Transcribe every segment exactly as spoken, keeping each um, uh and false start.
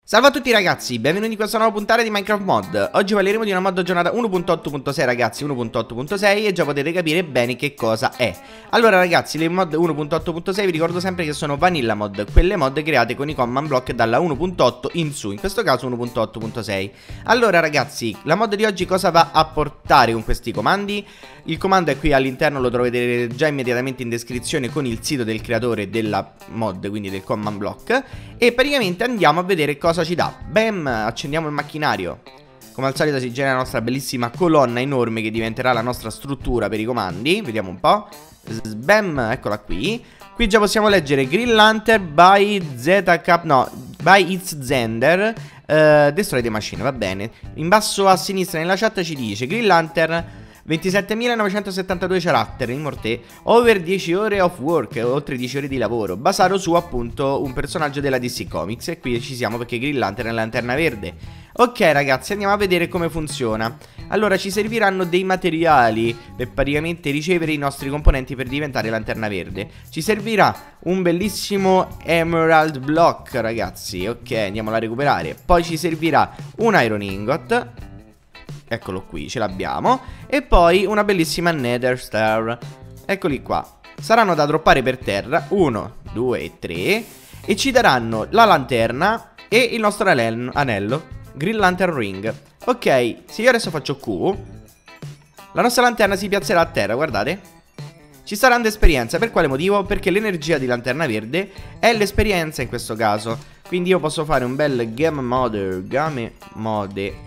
Salve a tutti ragazzi, benvenuti in questa nuova puntata di Minecraft Mod. Oggi parleremo di una mod aggiornata uno punto otto punto sei ragazzi, uno punto otto punto sei e già potete capire bene che cosa è. Allora ragazzi, le mod uno punto otto punto sei vi ricordo sempre che sono vanilla mod, quelle mod create con i command block dalla uno punto otto in su, in questo caso uno punto otto punto sei. Allora ragazzi, la mod di oggi cosa va a portare con questi comandi? Il comando è qui all'interno, lo trovate già immediatamente in descrizione con il sito del creatore della mod, quindi del command block. E praticamente andiamo a vedere cosa ci dà. Bam, accendiamo il macchinario. Come al solito si genera la nostra bellissima colonna enorme che diventerà la nostra struttura per i comandi. Vediamo un po'. Bam, eccola qui. Qui già possiamo leggere Green Lantern by Zcap, no, by It's Zender uh, Destroy the Machine, va bene. In basso a sinistra nella chat ci dice Green Lantern ventisettemilanovecentosettantadue caratteri in morte, over dieci ore of work, oltre dieci ore di lavoro, basato su appunto un personaggio della D C Comics. E qui ci siamo perché Green Lantern è la lanterna verde. Ok ragazzi, andiamo a vedere come funziona. Allora ci serviranno dei materiali per praticamente ricevere i nostri componenti per diventare lanterna verde. Ci servirà un bellissimo Emerald Block ragazzi. Ok, andiamolo a recuperare. Poi ci servirà un Iron Ingot. Eccolo qui, ce l'abbiamo. E poi una bellissima Nether Star. Eccoli qua. Saranno da droppare per terra uno, due e tre. E ci daranno la lanterna e il nostro anello Green Lantern Ring. Ok, se io adesso faccio Q, la nostra lanterna si piazzerà a terra, guardate. Ci sarà un'esperienza, per quale motivo? Perché l'energia di lanterna verde è l'esperienza in questo caso. Quindi io posso fare un bel Game Mode Game Mode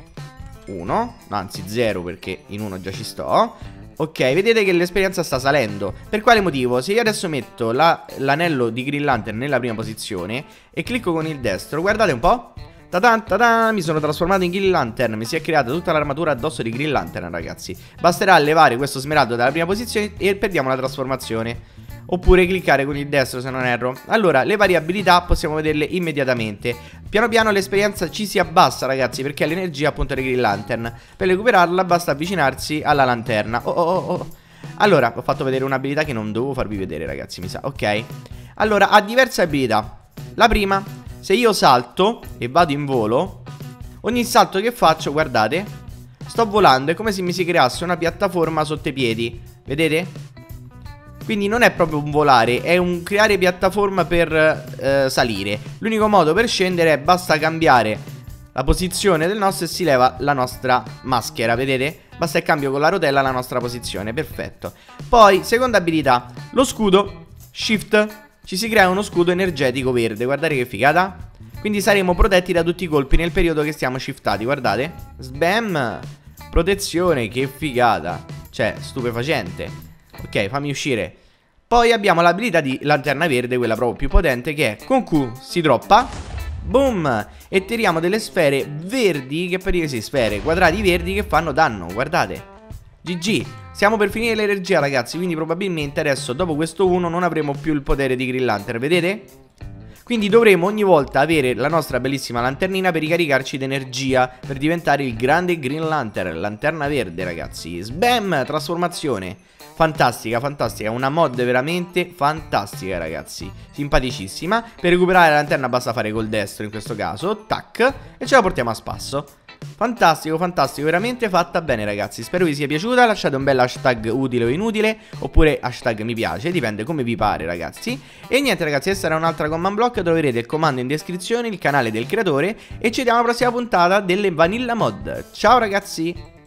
uno, anzi zero perché in uno già ci sto. Ok, vedete che l'esperienza sta salendo. Per quale motivo? Se io adesso metto l'anello la, di Green Lantern nella prima posizione e clicco con il destro, guardate un po'. Ta-tan, ta-tan, mi sono trasformato in Green Lantern. Mi si è creata tutta l'armatura addosso di Green Lantern ragazzi. Basterà levare questo smeraldo dalla prima posizione e perdiamo la trasformazione. Oppure cliccare con il destro se non erro. Allora, le variabilità possiamo vederle immediatamente. Piano piano l'esperienza ci si abbassa ragazzi, perché è l'energia appunto di Green Lantern. Per recuperarla basta avvicinarsi alla lanterna. Oh oh oh oh. Allora, ho fatto vedere un'abilità che non dovevo farvi vedere ragazzi, mi sa. Ok. Allora, ha diverse abilità. La prima, se io salto e vado in volo, ogni salto che faccio, guardate, sto volando, è come se mi si creasse una piattaforma sotto i piedi. Vedete? Quindi non è proprio un volare, è un creare piattaforma per eh, salire. L'unico modo per scendere è basta cambiare la posizione del nostro e si leva la nostra maschera, vedete? Basta il cambio con la rotella la nostra posizione, perfetto. Poi, seconda abilità, lo scudo, shift, ci si crea uno scudo energetico verde, guardate che figata. Quindi saremo protetti da tutti i colpi nel periodo che stiamo shiftati, guardate. Sbam, protezione, che figata. Cioè, stupefacente. Ok, fammi uscire. Poi abbiamo l'abilità di lanterna verde, quella proprio più potente, che è con Q si droppa, boom, e tiriamo delle sfere verdi, che per dire sì, sfere, quadrati verdi che fanno danno, guardate. G G, stiamo per finire l'energia ragazzi, quindi probabilmente adesso dopo questo uno non avremo più il potere di Green Lantern, vedete? Quindi dovremo ogni volta avere la nostra bellissima lanternina per ricaricarci d'energia, per diventare il grande Green Lantern, lanterna verde ragazzi. Sbam, trasformazione. Fantastica, fantastica, una mod veramente fantastica ragazzi, simpaticissima. Per recuperare la lanterna basta fare col destro in questo caso, tac, e ce la portiamo a spasso. Fantastico, fantastico, veramente fatta bene ragazzi. Spero vi sia piaciuta, lasciate un bel hashtag utile o inutile, oppure hashtag mi piace, dipende come vi pare ragazzi. E niente ragazzi, questa era un'altra command block, troverete il comando in descrizione, il canale del creatore. E ci vediamo alla prossima puntata delle Vanilla Mod. Ciao ragazzi!